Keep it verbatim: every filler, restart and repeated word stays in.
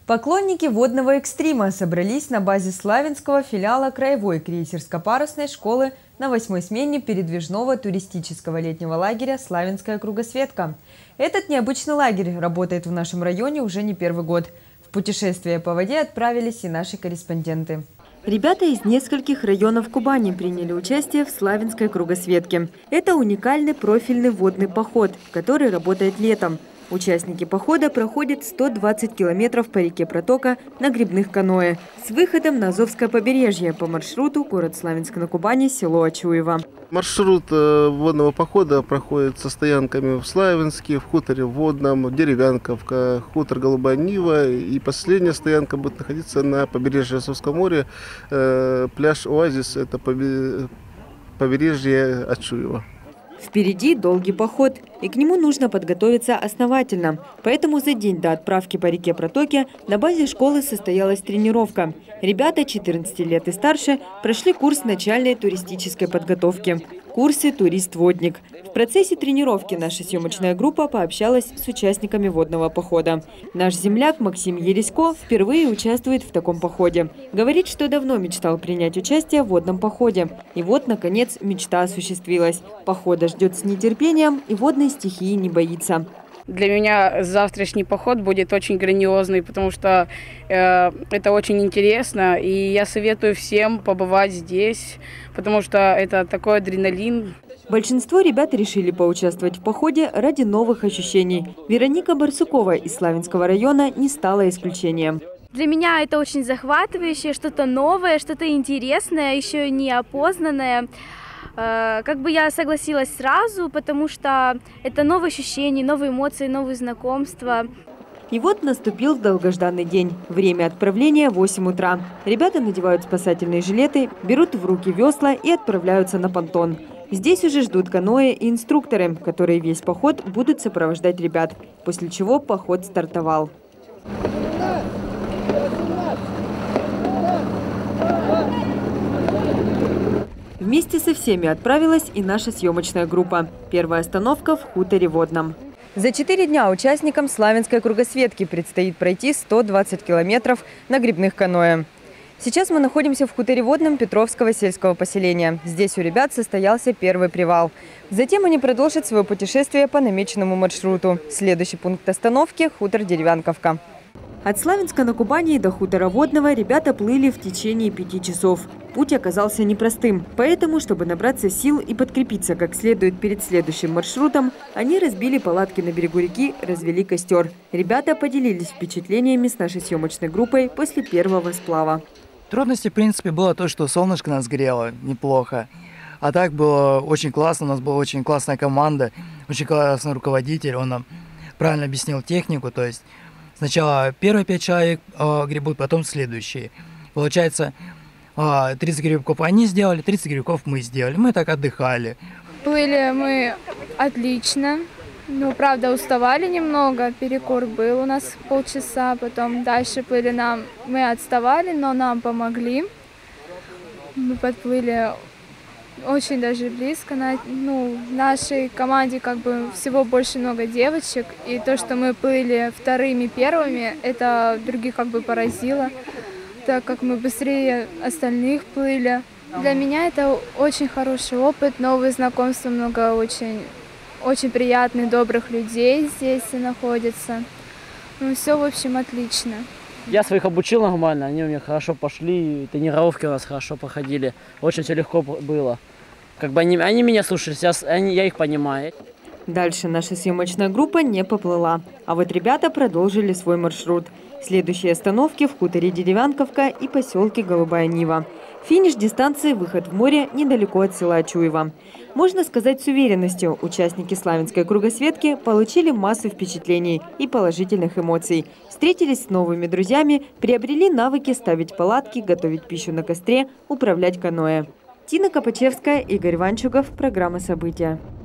Поклонники водного экстрима собрались на базе Славянского филиала Краевой крейсерско-парусной школы на восьмой смене передвижного туристического летнего лагеря «Славянская кругосветка». Этот необычный лагерь работает в нашем районе уже не первый год. В путешествие по воде отправились и наши корреспонденты. Ребята из нескольких районов Кубани приняли участие в Славянской кругосветке. Это уникальный профильный водный поход, который работает летом. Участники похода проходят сто двадцать километров по реке Протока на грибных каноэ с выходом на Азовское побережье по маршруту город Славянск на Кубани, село Очуево. Маршрут водного похода проходит со стоянками в Славянске, в хуторе Водном, Деревянковка, хутор Голубая Нива. И последняя стоянка будет находиться на побережье Азовского моря, пляж Оазис, это побережье Очуева. Впереди долгий поход, и к нему нужно подготовиться основательно. Поэтому за день до отправки по реке Протоке на базе школы состоялась тренировка. Ребята четырнадцати лет и старше прошли курс начальной туристической подготовки. Курсы «Турист-водник». В процессе тренировки наша съемочная группа пообщалась с участниками водного похода. Наш земляк Максим Ересько впервые участвует в таком походе. Говорит, что давно мечтал принять участие в водном походе. И вот, наконец, мечта осуществилась. Похода ждет с нетерпением и водной стихии не боится. Для меня завтрашний поход будет очень грандиозный, потому что э, это очень интересно. И я советую всем побывать здесь, потому что это такой адреналин. Большинство ребят решили поучаствовать в походе ради новых ощущений. Вероника Барсукова из Славянского района не стала исключением. Для меня это очень захватывающее, что-то новое, что-то интересное, еще неопознанное. Как бы я согласилась сразу, потому что это новые ощущения, новые эмоции, новые знакомства. И вот наступил долгожданный день. Время отправления – восемь утра. Ребята надевают спасательные жилеты, берут в руки весла и отправляются на понтон. Здесь уже ждут каноэ и инструкторы, которые весь поход будут сопровождать ребят. После чего поход стартовал. Вместе со всеми отправилась и наша съемочная группа. Первая остановка в хуторе Водном. За четыре дня участникам Славянской кругосветки предстоит пройти сто двадцать километров на грибных каноэ. Сейчас мы находимся в хуторе Водном Петровского сельского поселения. Здесь у ребят состоялся первый привал. Затем они продолжат свое путешествие по намеченному маршруту. Следующий пункт остановки – хутор Деревянковка. От Славянска на Кубани до хутора Водного ребята плыли в течение пяти часов. Путь оказался непростым, поэтому, чтобы набраться сил и подкрепиться как следует перед следующим маршрутом, они разбили палатки на берегу реки, развели костер. Ребята поделились впечатлениями с нашей съемочной группой после первого сплава. Трудности, в принципе, было то, что солнышко нас грело неплохо. А так было очень классно, у нас была очень классная команда, очень классный руководитель, он нам правильно объяснил технику, то есть сначала первые пять человек э, гребут, потом следующие. Получается, э, тридцать грибков они сделали, тридцать грибков мы сделали. Мы так отдыхали. Плыли мы отлично. Ну, правда, уставали немного. Перекур был у нас полчаса. Потом дальше плыли нам. Мы отставали, но нам помогли. Мы подплыли очень даже близко. Ну, в нашей команде как бы всего больше много девочек. И то, что мы плыли вторыми, первыми, это других как бы поразило, так как мы быстрее остальных плыли. Для меня это очень хороший опыт, новые знакомства, много очень, очень приятных, добрых людей здесь находятся. Ну, все, в общем, отлично. Я своих обучил нормально, они у меня хорошо пошли, тренировки у нас хорошо проходили, очень все легко было. Как бы они, они меня слушались, я, они, я их понимаю. Дальше наша съемочная группа не поплыла, а вот ребята продолжили свой маршрут. Следующие остановки в хуторе Деревянковка и поселке Голубая Нива. Финиш дистанции – выход в море недалеко от села Очуево. Можно сказать с уверенностью, участники Славянской кругосветки получили массу впечатлений и положительных эмоций. Встретились с новыми друзьями, приобрели навыки ставить палатки, готовить пищу на костре, управлять каноэ. Тина Копачевская, Игорь Ванчугов. Программа «События».